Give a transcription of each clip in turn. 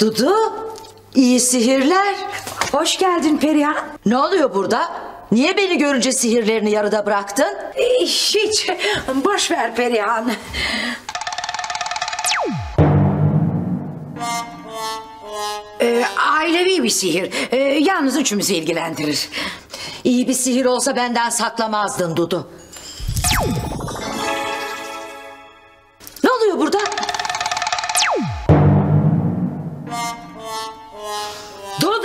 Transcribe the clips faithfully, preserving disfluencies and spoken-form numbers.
Dudu, iyi sihirler. Hoş geldin Perihan. Ne oluyor burada? Niye beni görünce sihirlerini yarıda bıraktın? Hiç, boş ver Perihan. Ee, ailevi bir sihir. Ee, yalnız üçümüzü ilgilendirir. İyi bir sihir olsa benden saklamazdın Dudu. Ne oluyor burada? Dudu!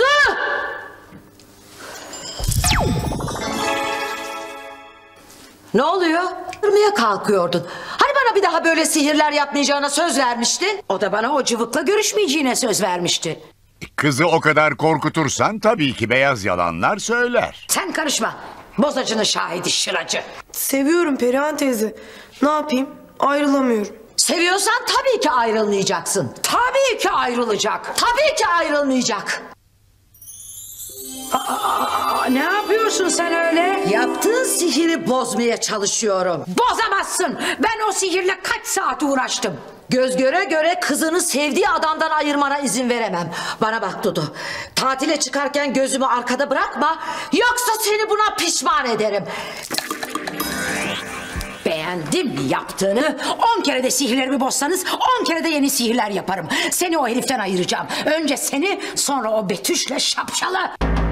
Ne oluyor? Durmaya kalkıyordun. Hani bana bir daha böyle sihirler yapmayacağına söz vermiştin? O da bana o cıvıkla görüşmeyeceğine söz vermişti. Kızı o kadar korkutursan tabii ki beyaz yalanlar söyler. Sen karışma. Bozacının şahidi şıracı. Seviyorum Perihan teyze. Ne yapayım? Ayrılamıyorum. Seviyorsan tabii ki ayrılmayacaksın. Tabii ki ayrılacak. Tabii ki ayrılmayacak. Aa, ne yapıyorsun sen öyle? Yaptığın sihiri bozmaya çalışıyorum. Bozamazsın. Ben o sihirle kaç saat uğraştım. Göz göre göre kızını sevdiği adamdan ayırmana izin veremem. Bana bak Dudu. Tatile çıkarken gözümü arkada bırakma. Yoksa seni buna pişman ederim. Beğendim mi yaptığını? On kere de sihirlerimi bozsanız on kere de yeni sihirler yaparım. Seni o heriften ayıracağım. Önce seni, sonra o Betüş'le şapşalı.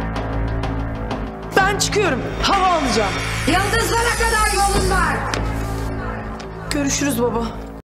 Ben çıkıyorum. Hava alacağım. Yıldızlara kadar yolun var. Görüşürüz baba.